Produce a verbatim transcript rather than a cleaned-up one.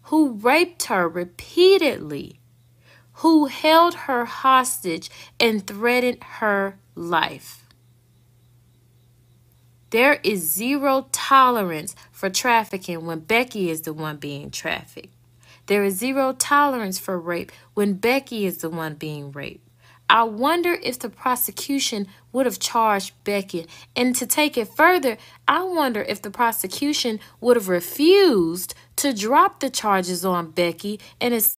who raped her repeatedly, who held her hostage and threatened her life. There is zero tolerance for trafficking when Becky is the one being trafficked. There is zero tolerance for rape when Becky is the one being raped. I wonder if the prosecution would have charged Becky. And to take it further, I wonder if the prosecution would have refused to drop the charges on Becky and